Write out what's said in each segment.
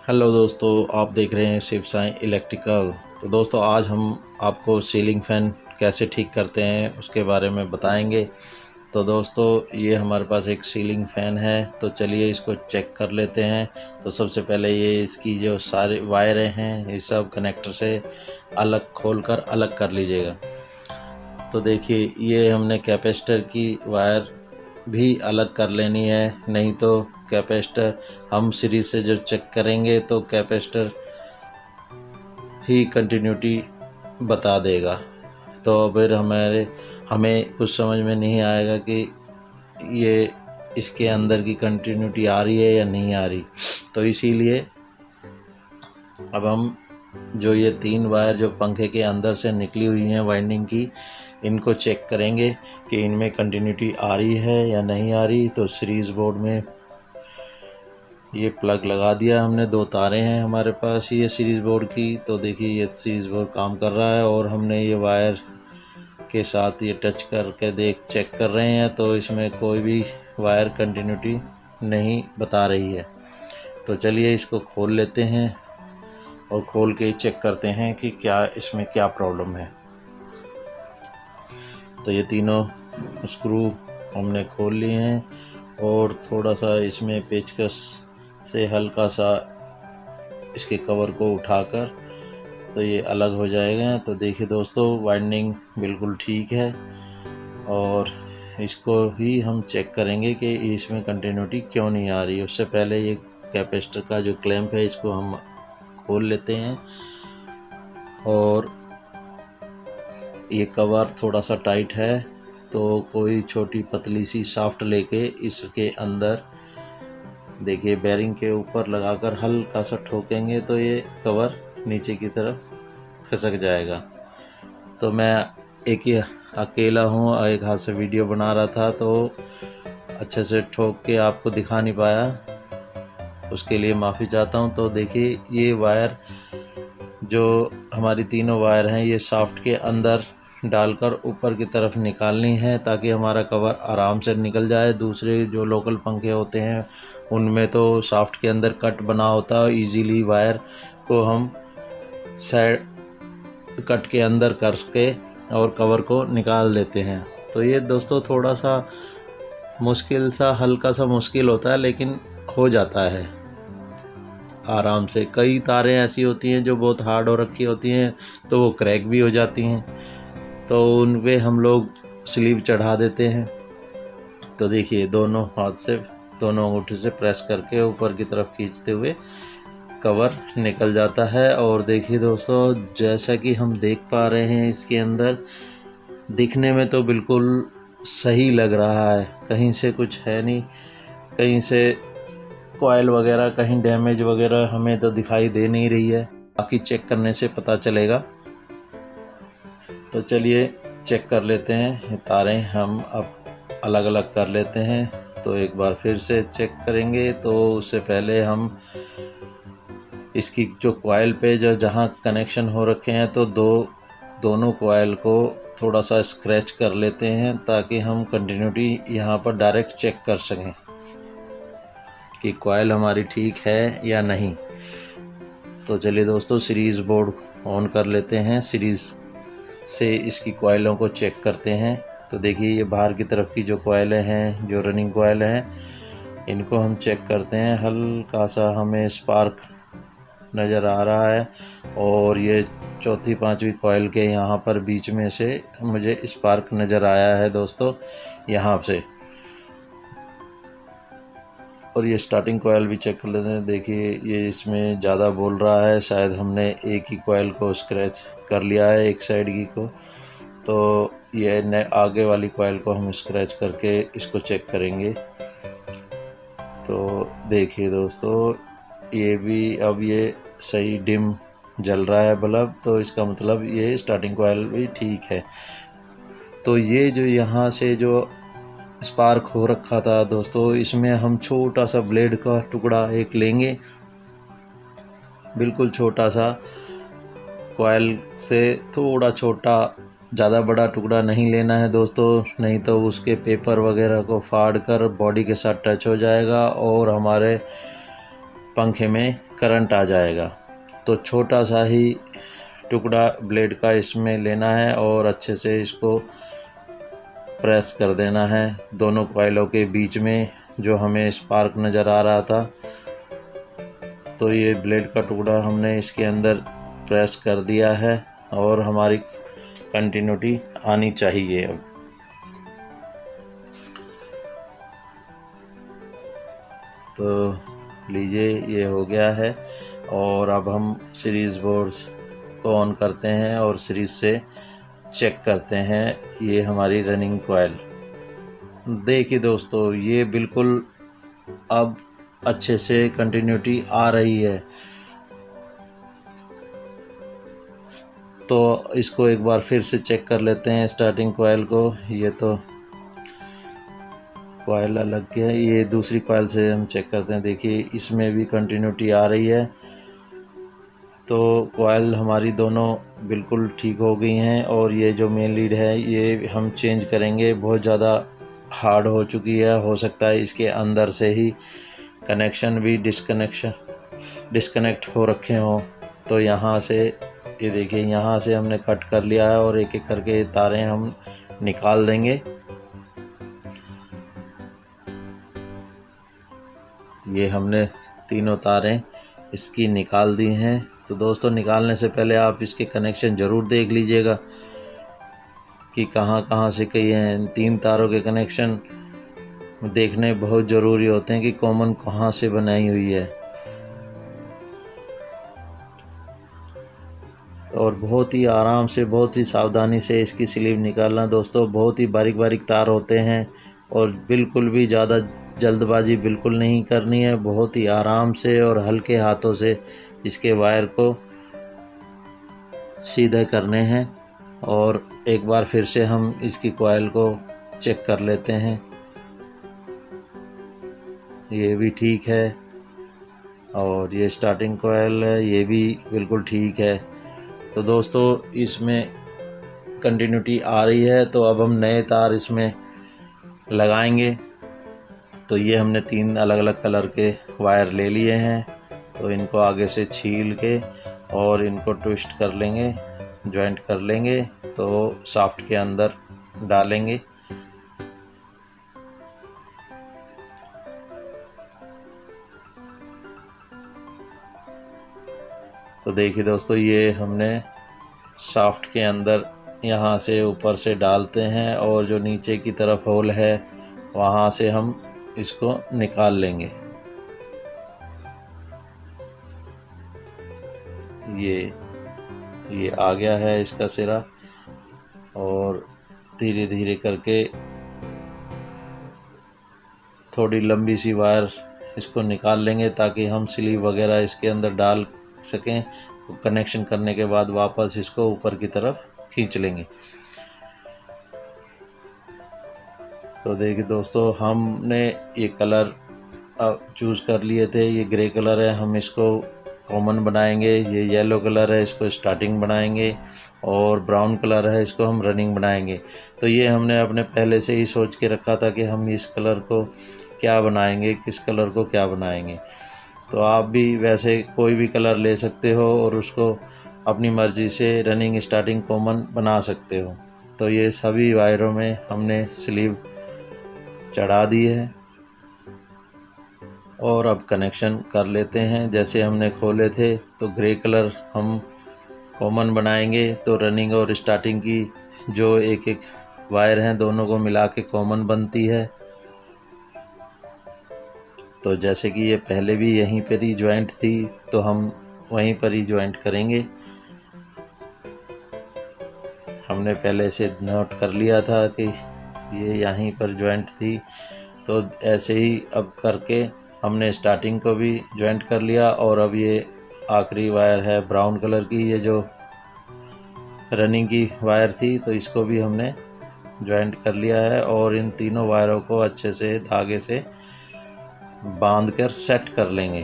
Hello दोस्तों, आप देख रहे हैं शिव साई इलेक्ट्रिकल। तो दोस्तों, आज हम आपको सीलिंग फ़ैन कैसे ठीक करते हैं उसके बारे में बताएंगे। तो दोस्तों, ये हमारे पास एक सीलिंग फ़ैन है, तो चलिए इसको चेक कर लेते हैं। तो सबसे पहले ये इसकी जो सारे वायरें हैं ये सब कनेक्टर से अलग खोलकर अलग कर लीजिएगा। तो देखिए, ये हमने कैपेसिटर की वायर भी अलग कर लेनी है, नहीं तो कैपेसिटर हम सीरीज से जब चेक करेंगे तो कैपेसिटर ही कंटिन्यूटी बता देगा। तो फिर हमें कुछ समझ में नहीं आएगा कि ये इसके अंदर की कंटिन्यूटी आ रही है या नहीं आ रही। तो इसीलिए अब हम जो ये 3 वायर जो पंखे के अंदर से निकली हुई हैं वाइंडिंग की, इनको चेक करेंगे कि इनमें कंटिन्यूटी आ रही है या नहीं आ रही। तो सीरीज़ बोर्ड में ये प्लग लगा दिया हमने, 2 तारें हैं हमारे पास ये सीरीज़ बोर्ड की। तो देखिए, ये सीरीज़ बोर्ड काम कर रहा है और हमने ये वायर के साथ ये टच करके चेक कर रहे हैं, तो इसमें कोई भी वायर कंटिन्यूटी नहीं बता रही है। तो चलिए इसको खोल लेते हैं और खोल के चेक करते हैं कि इसमें क्या प्रॉब्लम है। तो ये तीनों स्क्रू हमने खोल लिए हैं और थोड़ा सा इसमें पेचकस से हल्का सा इसके कवर को उठाकर तो ये अलग हो जाएगा। तो देखिए दोस्तों, वाइंडिंग बिल्कुल ठीक है और इसको ही हम चेक करेंगे कि इसमें कंटिन्यूटी क्यों नहीं आ रही। उससे पहले ये कैपेसिटर का जो क्लैंप है इसको हम खोल लेते हैं और ये कवर थोड़ा सा टाइट है, तो कोई छोटी पतली सी शाफ्ट लेके इसके अंदर देखिए बेरिंग के ऊपर लगाकर हल्का सा ठोकेंगे तो ये कवर नीचे की तरफ खिसक जाएगा। तो मैं एक ही अकेला हूँ, एक हाथ से वीडियो बना रहा था तो अच्छे से ठोक के आपको दिखा नहीं पाया, उसके लिए माफ़ी चाहता हूँ। तो देखिए, ये वायर जो हमारी तीनों वायर हैं ये शाफ्ट के अंदर डालकर ऊपर की तरफ निकालनी है ताकि हमारा कवर आराम से निकल जाए। दूसरे जो लोकल पंखे होते हैं उनमें तो शाफ्ट के अंदर कट बना होता है, इजीली वायर को हम साइड कट के अंदर करके और कवर को निकाल देते हैं। तो ये दोस्तों थोड़ा सा हल्का सा मुश्किल होता है, लेकिन हो जाता है आराम से। कई तारें ऐसी होती हैं जो बहुत हार्ड हो रखी होती हैं तो वो क्रैक भी हो जाती हैं, तो उन पे हम लोग स्लीव चढ़ा देते हैं। तो देखिए, दोनों हाथ से दोनों अंगूठे से प्रेस करके ऊपर की तरफ खींचते हुए कवर निकल जाता है। और देखिए दोस्तों, जैसा कि हम देख पा रहे हैं इसके अंदर दिखने में तो बिल्कुल सही लग रहा है, कहीं से कुछ है नहीं, कहीं से कॉइल वगैरह कहीं डैमेज वगैरह हमें तो दिखाई दे नहीं रही है, बाकी चेक करने से पता चलेगा। तो चलिए चेक कर लेते हैं। ये तारें हम अब अलग अलग कर लेते हैं, तो एक बार फिर से चेक करेंगे। तो उससे पहले हम इसकी जो कॉइल पे जहाँ कनेक्शन हो रखे हैं तो दोनों कॉइल को थोड़ा सा स्क्रैच कर लेते हैं ताकि हम कंटिन्यूटी यहाँ पर डायरेक्ट चेक कर सकें कि कॉइल हमारी ठीक है या नहीं। तो चलिए दोस्तों, सीरीज़ बोर्ड ऑन कर लेते हैं, सीरीज़ से इसकी कॉइलों को चेक करते हैं। तो देखिए, ये बाहर की तरफ की जो कॉइलें हैं, जो रनिंग कॉइल हैं, इनको हम चेक करते हैं। हल्का सा हमें स्पार्क नज़र आ रहा है और ये चौथी पांचवी कॉइल के यहाँ पर बीच में से मुझे स्पार्क नज़र आया है दोस्तों, यहाँ से। और ये स्टार्टिंग कॉइल भी चेक कर लेते हैं। देखिए, ये इसमें ज़्यादा बोल रहा है, शायद हमने एक ही कॉइल को स्क्रैच कर लिया है, एक साइड की को। तो ये आगे वाली कॉइल को हम स्क्रैच करके इसको चेक करेंगे। तो देखिए दोस्तों, ये भी अब ये सही डिम जल रहा है बल्ब, तो इसका मतलब ये स्टार्टिंग कॉइल भी ठीक है। तो ये जो यहाँ से जो स्पार्क हो रखा था दोस्तों, इसमें हम छोटा सा ब्लेड का टुकड़ा एक लेंगे, बिल्कुल छोटा सा, कॉइल से थोड़ा छोटा, ज़्यादा बड़ा टुकड़ा नहीं लेना है दोस्तों, नहीं तो उसके पेपर वगैरह को फाड़ कर बॉडी के साथ टच हो जाएगा और हमारे पंखे में करंट आ जाएगा। तो छोटा सा ही टुकड़ा ब्लेड का इसमें लेना है और अच्छे से इसको प्रेस कर देना है दोनों कॉइलों के बीच में, जो हमें स्पार्क नज़र आ रहा था। तो ये ब्लेड का टुकड़ा हमने इसके अंदर प्रेस कर दिया है और हमारी कंटिन्यूटी आनी चाहिए। अब तो लीजिए ये हो गया है और अब हम सीरीज़ बोर्ड्स को ऑन करते हैं और सीरीज़ से चेक करते हैं ये हमारी रनिंग कॉइल। देखिए दोस्तों, ये बिल्कुल अब अच्छे से कंटिन्यूटी आ रही है। तो इसको एक बार फिर से चेक कर लेते हैं स्टार्टिंग कॉइल को। ये तो कॉइल अलग है, ये दूसरी कॉइल से हम चेक करते हैं। देखिए इसमें भी कंटिन्यूटी आ रही है। तो कॉइल हमारी दोनों बिल्कुल ठीक हो गई हैं और ये जो मेन लीड है ये हम चेंज करेंगे। बहुत ज़्यादा हार्ड हो चुकी है, हो सकता है इसके अंदर से ही कनेक्शन भी डिस्कनेक्ट हो रखे हों। तो यहाँ से ये देखिए, यहाँ से हमने कट कर लिया है और एक एक करके तारें हम निकाल देंगे। ये हमने तीनों तारें इसकी निकाल दी हैं। तो दोस्तों, निकालने से पहले आप इसके कनेक्शन ज़रूर देख लीजिएगा कि कहाँ कहाँ से कई हैं। 3 तारों के कनेक्शन देखने बहुत ज़रूरी होते हैं कि कॉमन कहाँ से बनाई हुई है। और बहुत ही आराम से, बहुत ही सावधानी से इसकी स्लीव निकालना दोस्तों। बहुत ही बारीक बारीक तार होते हैं और बिल्कुल भी ज़्यादा जल्दबाजी बिल्कुल नहीं करनी है। बहुत ही आराम से और हल्के हाथों से इसके वायर को सीधे करने हैं। और एक बार फिर से हम इसकी कॉइल को चेक कर लेते हैं। ये भी ठीक है और ये स्टार्टिंग कॉइल है, ये भी बिल्कुल ठीक है। तो दोस्तों, इसमें कंटिन्यूटी आ रही है। तो अब हम नए तार इसमें लगाएंगे। तो ये हमने 3 अलग अलग कलर के वायर ले लिए हैं। तो इनको आगे से छील के और इनको ट्विस्ट कर लेंगे, जॉइंट कर लेंगे। तो शाफ्ट के अंदर डालेंगे। तो देखिए दोस्तों, ये हमने शाफ्ट के अंदर यहाँ से ऊपर से डालते हैं और जो नीचे की तरफ होल है वहाँ से हम इसको निकाल लेंगे। ये आ गया है इसका सिरा और धीरे धीरे करके थोड़ी लंबी सी वायर इसको निकाल लेंगे ताकि हम स्लीव वगैरह इसके अंदर डाल सकें। कनेक्शन करने के बाद वापस इसको ऊपर की तरफ खींच लेंगे। तो देखिए दोस्तों, हमने ये कलर चूज़ कर लिए थे। ये ग्रे कलर है, हम इसको कॉमन बनाएंगे। ये येलो कलर है, इसको स्टार्टिंग बनाएंगे। और ब्राउन कलर है, इसको हम रनिंग बनाएंगे। तो ये हमने अपने पहले से ही सोच के रखा था कि हम इस कलर को क्या बनाएंगे, किस कलर को क्या बनाएंगे। तो आप भी वैसे कोई भी कलर ले सकते हो और उसको अपनी मर्ज़ी से रनिंग, स्टार्टिंग, कॉमन बना सकते हो। तो ये सभी वायरों में हमने स्लीव चढ़ा दी है और अब कनेक्शन कर लेते हैं। जैसे हमने खोले थे तो ग्रे कलर हम कॉमन बनाएंगे। तो रनिंग और स्टार्टिंग की जो एक एक वायर हैं दोनों को मिला के कॉमन बनती है। तो जैसे कि ये पहले भी यहीं पर ही जॉइंट थी तो हम वहीं पर ही जॉइंट करेंगे। हमने पहले से नोट कर लिया था कि ये यहीं पर जॉइंट थी। तो ऐसे ही अब करके हमने स्टार्टिंग को भी जॉइंट कर लिया। और अब ये आखिरी वायर है ब्राउन कलर की, ये जो रनिंग की वायर थी, तो इसको भी हमने जॉइंट कर लिया है। और इन तीनों वायरों को अच्छे से धागे से बांधकर सेट कर लेंगे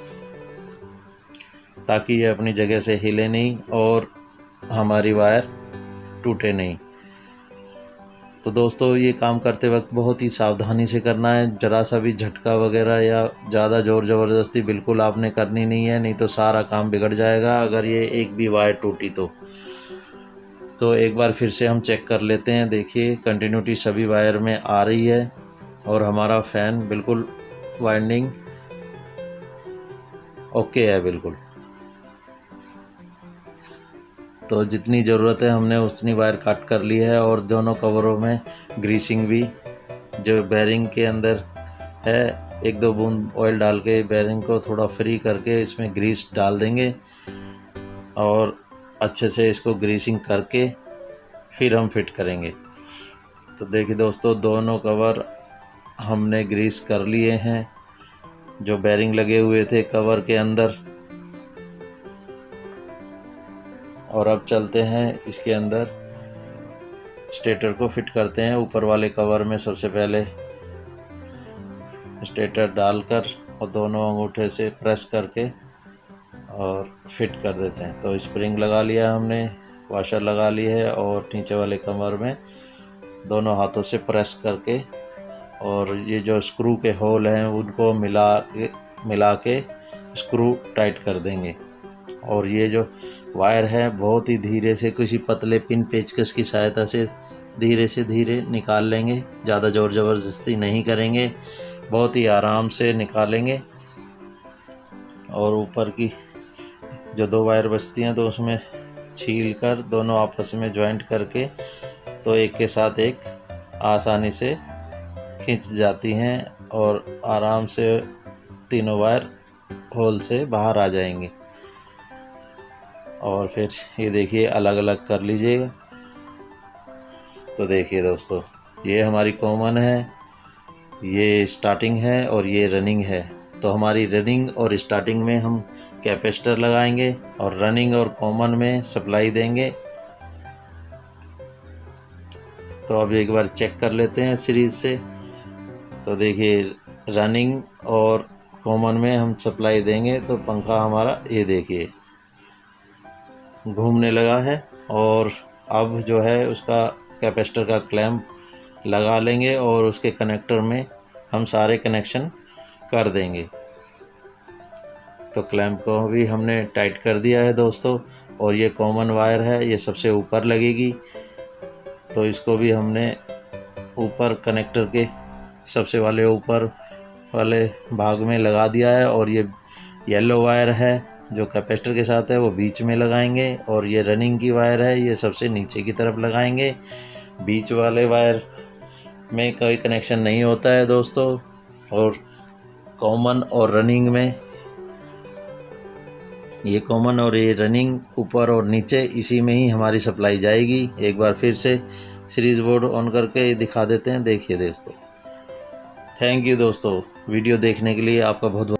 ताकि ये अपनी जगह से हिले नहीं और हमारी वायर टूटे नहीं। तो दोस्तों ये काम करते वक्त बहुत ही सावधानी से करना है। ज़रा सा भी झटका वगैरह या ज़्यादा ज़ोर ज़बरदस्ती बिल्कुल आपने करनी नहीं है, नहीं तो सारा काम बिगड़ जाएगा अगर ये एक भी वायर टूटी तो एक बार फिर से हम चेक कर लेते हैं। देखिए कंटिन्यूटी सभी वायर में आ रही है और हमारा फ़ैन बिल्कुल वाइंडिंग ओके है बिल्कुल। तो जितनी ज़रूरत है हमने उतनी वायर कट कर ली है और दोनों कवरों में ग्रीसिंग भी जो बेरिंग के अंदर है, 1-2 बूंद ऑयल डाल के बेरिंग को थोड़ा फ्री करके इसमें ग्रीस डाल देंगे और अच्छे से इसको ग्रीसिंग करके फिर हम फिट करेंगे। तो देखिए दोस्तों दोनों कवर हमने ग्रीस कर लिए हैं, जो बेरिंग लगे हुए थे कवर के अंदर। और अब चलते हैं इसके अंदर स्टेटर को फिट करते हैं। ऊपर वाले कवर में सबसे पहले स्टेटर डालकर और दोनों अंगूठे से प्रेस करके और फिट कर देते हैं। तो स्प्रिंग लगा लिया हमने, वाशर लगा ली है और नीचे वाले कवर में दोनों हाथों से प्रेस करके और ये जो स्क्रू के होल हैं उनको मिला के स्क्रू टाइट कर देंगे। और ये जो वायर है बहुत ही धीरे से किसी पतले पिन पेचकस की सहायता से धीरे निकाल लेंगे, ज़्यादा ज़ोर ज़बरदस्ती नहीं करेंगे, बहुत ही आराम से निकालेंगे। और ऊपर की जो 2 वायर बचती हैं तो उसमें छील कर दोनों आपस में जॉइंट करके तो एक के साथ एक आसानी से खींच जाती हैं और आराम से तीनों वायर होल से बाहर आ जाएंगे। और फिर ये देखिए अलग अलग कर लीजिएगा। तो देखिए दोस्तों ये हमारी कॉमन है, ये स्टार्टिंग है और ये रनिंग है। तो हमारी रनिंग और स्टार्टिंग में हम कैपेसिटर लगाएंगे और रनिंग और कॉमन में सप्लाई देंगे। तो अब एक बार चेक कर लेते हैं सीरीज से। तो देखिए रनिंग और कॉमन में हम सप्लाई देंगे तो पंखा हमारा ये देखिए घूमने लगा है। और अब जो है उसका कैपेसिटर का क्लैंप लगा लेंगे और उसके कनेक्टर में हम सारे कनेक्शन कर देंगे। तो क्लैंप को भी हमने टाइट कर दिया है दोस्तों। और ये कॉमन वायर है, ये सबसे ऊपर लगेगी तो इसको भी हमने ऊपर कनेक्टर के सबसे वाले ऊपर वाले भाग में लगा दिया है। और ये येलो वायर है जो कैपेसिटर के साथ है वो बीच में लगाएंगे और ये रनिंग की वायर है ये सबसे नीचे की तरफ लगाएंगे। बीच वाले वायर में कोई कनेक्शन नहीं होता है दोस्तों। और कॉमन और रनिंग में ये कॉमन और ये रनिंग ऊपर और नीचे इसी में ही हमारी सप्लाई जाएगी। एक बार फिर से सीरीज बोर्ड ऑन करके दिखा देते हैं। देखिए दोस्तों, थैंक यू दोस्तों, वीडियो देखने के लिए आपका बहुत